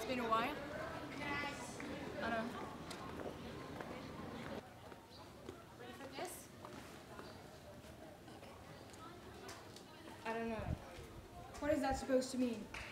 It's been a while. I don't know. Ready for this? I don't know. What is that supposed to mean?